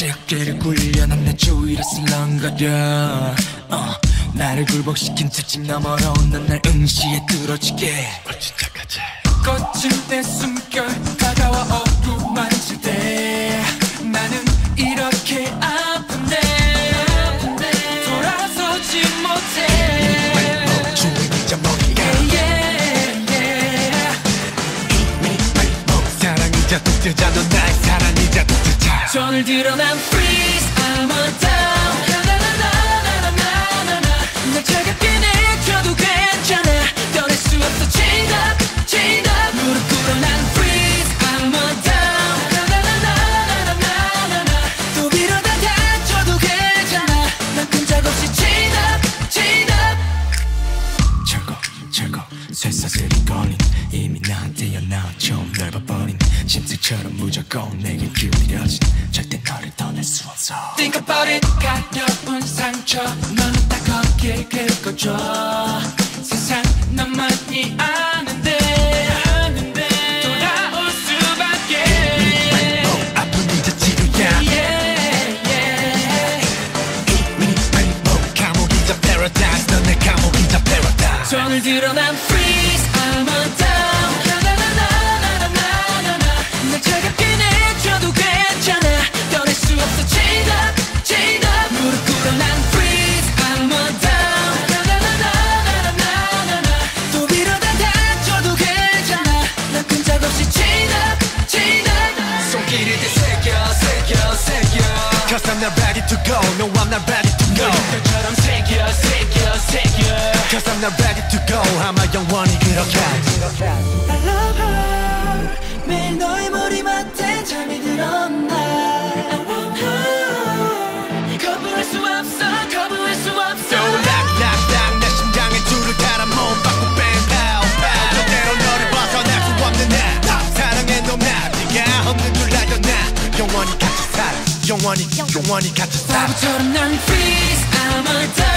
어깨를 굴려 난 내 주위를 슬렁거려 나를 굴복시킨 특징 너머로 넌 날 응시에 뚫어지게 거친 내 숨결 다가와 어루 만질 때 나는 이렇게 아픈데 돌아서지 못해 주위자 머리가 사랑이자 독재자 넌 나의 사랑이자 독재자 손을 들어 난 freeze I'm a down 날 차갑게 내줘도 괜찮아 떠날 수 없어 chained up chained up 무릎 꿇어 난 freeze I'm a down 또 밀어다 다쳐도 괜찮아 난 끈적없이 chained up chained up 철거 쇠사슬이 걸린 이미 나한테 연나온 처음 넓어버린 심장처럼 무조건 내게 기울여진 절대 너를 떠날 수 없어 Think about it 가려운 상처 너는 다 거기에 긁어줘 세상 너만이 아는데 돌아올 수밖에 아픈 이제 지루야 감옥이자 paradise 넌 내 감옥이자 paradise 손을 들어 난 freeze I'm a down 날 차갑게 내줘도 괜찮아 떠날 수 없어 chained up chained up 무릎 꿇어 난 freeze I'm a down 또 밀어다 다쳐도 괜찮아 난 끈적없이 chained up chained up 손길을 되새겨 Cause I'm not ready to go No I'm not ready to go 너처럼 새겨 Cause I'm not ready to go 아마 영원히 그렇게 I love her 매일 너의 머리맡에 잠이 들었나 I want her 거부할 수 없어 So 락락락 내 심장에 줄을 달아 몸 받고 bang pow pow 절대로 너를 벗어날 수 없는 나 사랑해 너 나 네가 없는 줄 알던 나 영원히 같이 살아 영원히 같이 살아 바보처럼 난 freeze I'm a